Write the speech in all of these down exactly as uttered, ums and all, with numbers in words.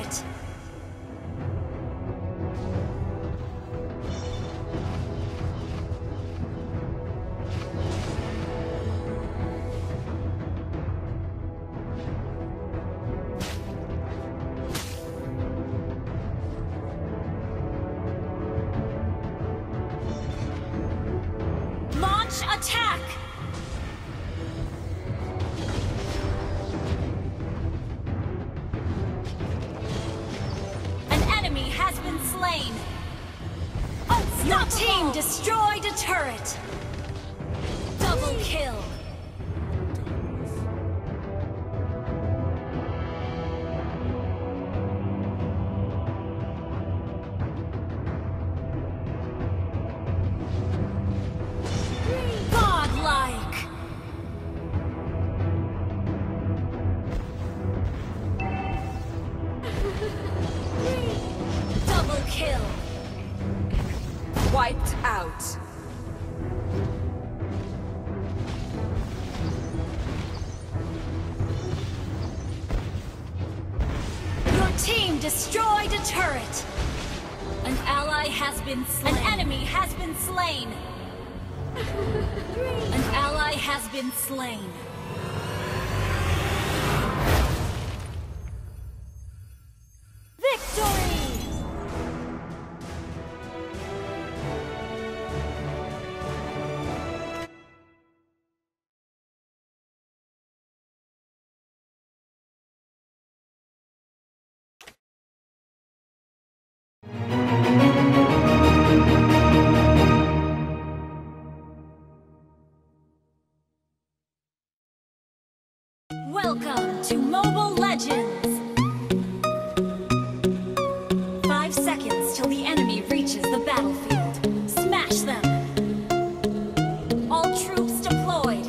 turret. Launch attack! Has been slain. Your team destroyed a turret. Double kill. Godlike. Kill. Wiped out. Your team destroyed a turret. An ally has been slain. An enemy has been slain. An ally has been slain. Victory! Welcome to Mobile Legends! Five seconds till the enemy reaches the battlefield. Smash them! All troops deployed!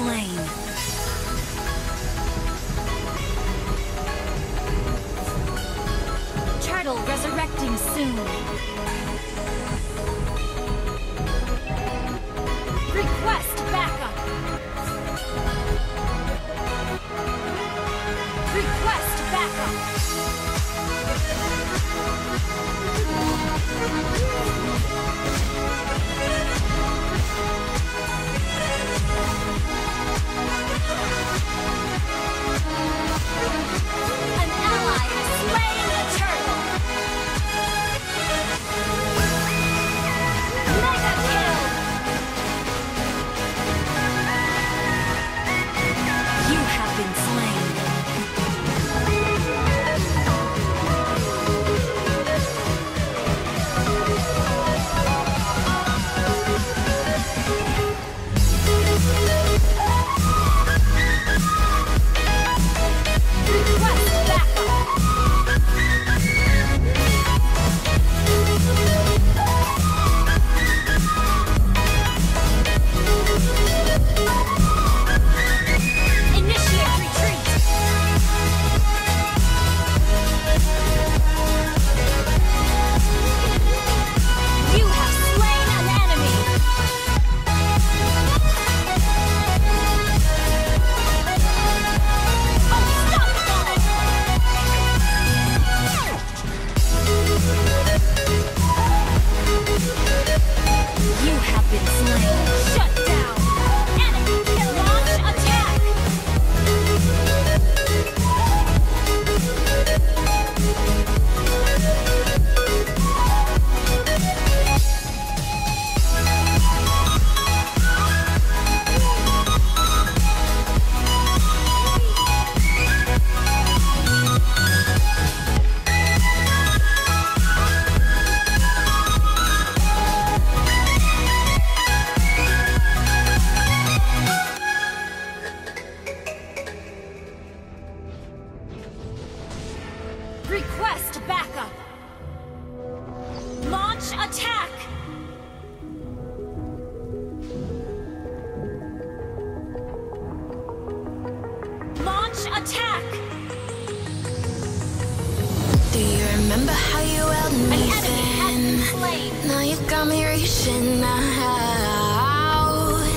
slain. Turtle resurrecting soon. Request backup. Request backup. An ally has slain the turtle. Mega kill. You have been slain. Request backup. Launch attack. Launch attack. Do you remember how you held me An enemy has then? been slain. Now you got me reaching out.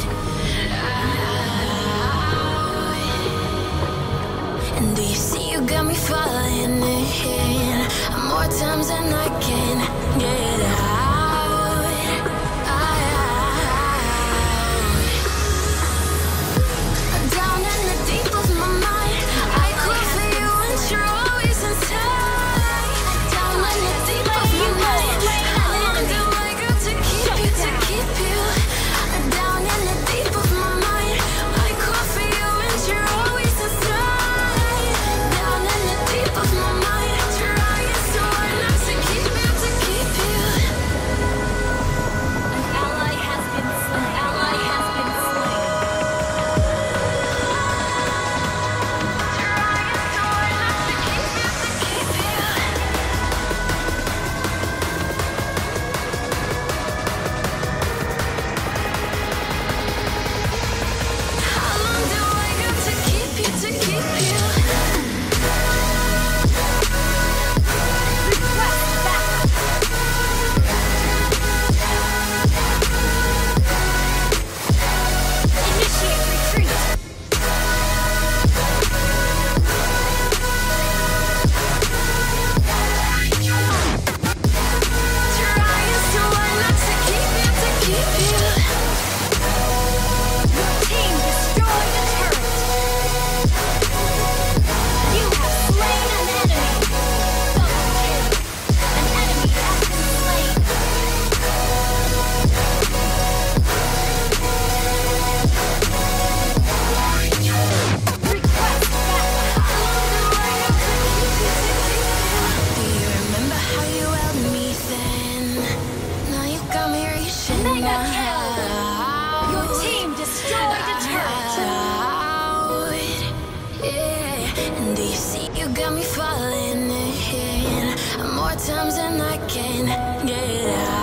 And do you see you got me falling in more times than I can get out. Down in the deep of my mind, I call for you and you're always inside. Down in the deep of my mind, how long do I got to keep you, to keep you? Down in the deep of my mind, I call for you and you're always inside. Down in the deep of my mind, trying so hard not to keep you, to keep you. An ally has been slain. An ally has been slain. Trying so hard not to keep you, to keep you. How long do I got to keep you, to keep you? Request backup. Initiate retreat. Trying so hard not to keep you, to keep you. Your team destroyed a turret. You have slain an enemy. Double kill. An enemy has been slain. Request backup. Do you remember how you held me then? Now you got me reaching Mega kill. out. Your team destroyed a turret. Out. Yeah. And do you see you got me falling in more times than I can get out.